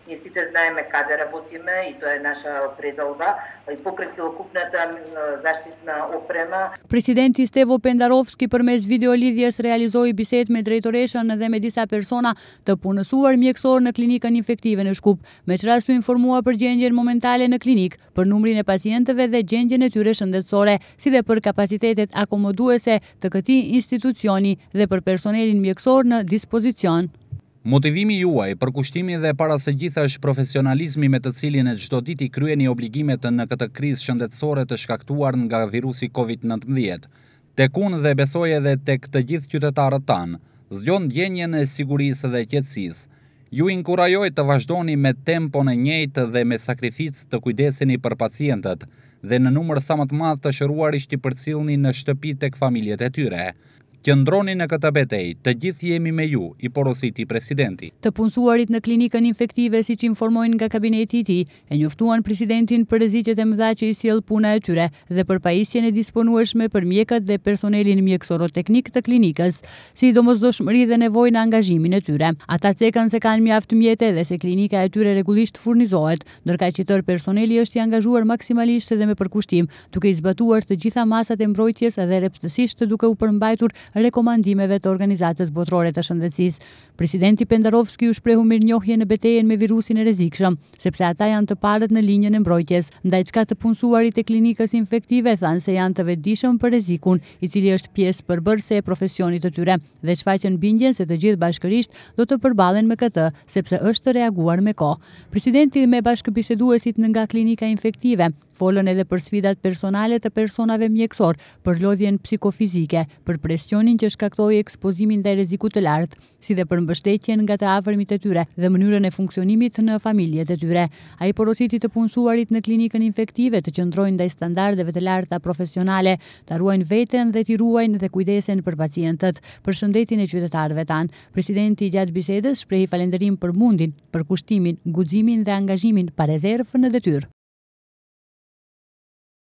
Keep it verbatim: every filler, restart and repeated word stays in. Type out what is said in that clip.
Ние сите знаеме каде работиме и тоа е наша предалба. И покрај целокупната заштитна опрема. Presidenti Stevo Pendarovski përmes videolidhjes realizoi bisedë me drejtoreshën dhe me disa persona të punësuar mjekësor në klinikën infektive në Shkup, me çfarë u informua për gjendjen momentale në klinik, për numrin e pacientëve dhe gjendjen e tyre shëndetësore, si dhe për kapacitetet akomoduese të këtij institucioni dhe për personelin mjekësor në dispozicion. Motivimi juaj për kushtimi dhe para së gjitha është profesionalizmi me të cilin e çdo ditë i kryeni obligimet në këtë krizë shëndetësore të shkaktuar nga virusi COVID nëntëmbëdhjetë. Tek unë dhe besoj edhe tek të gjithë qytetarët tanë, zgjon ndjenjen e sigurisë dhe qetësisë. Ju inkurajoj të vazhdoni me tempon e njëjtë dhe me sakrificë të kujdeseni për pacientët dhe në numër sa më të madh të shëruarisht i përcjellni në shtëpi tek familjet e tyre. Qëndroni në këtë betejë, të gjithë jemi me ju, i porositi presidenti. Të punësuarit në klinikën infektive, siç informojnë nga kabineti i tij, e njoftuan presidentin për rreziqet e mëdha që i sjell puna e tyre dhe për pajisjen e disponueshme për mjekët dhe personelin mjekësoro-teknik të klinikës, si domosdoshmëri dhe nevojë në angazhimin e tyre. Ata cekën se kanë mjaft mjete dhe se klinika e tyre rregullisht furnizohet, ndërkaq që tërë personeli është i angazhuar maksimalisht dhe me përkushtim, duke i zbatuar të gjitha masat e mbrojtjes dhe rreptësisht duke u përmbajtur rekomandimeve të Organizatës Botërore të Shëndetësisë. Presidenti Pendarovski u shprehu mirënjohje në betejën me virusin e rrezikshëm, sepse ata janë të parët në linjën e mbrojtjes, ndaj çka të punësuarit e klinikës infektive thanë se janë të vetëdijshëm për rrezikun, i cili është pjesë përbërëse e profesionit të tyre, dhe shfaqën bindjen se të gjithë bashkërisht do të përballen me këtë, sepse është reaguar me kohë. Presidenti me bashkëbiseduesit nga klinika infektive folën edhe për sfidat personale të personave mjekësor, për lodhjen psikofizike, për presionin që shkaktoi ekspozimin ndaj rrezikut të lartë, si dhe për mbështetjen nga të afërmit e tyre dhe mënyrën e funksionimit në familjet e tyre. Ai porositi të punësuarit në klinikën infektive të qëndrojnë ndaj standardeve të larta profesionale, ta ruajnë veten dhe t'i ruajnë dhe kujdesen për pacientët, për shëndetin e qytetarëve tanë. Presidenti gjatë bisedës shprehi falënderim për mundin, për kushtimin, guximin dhe angazhimin pa rezervë në detyrë.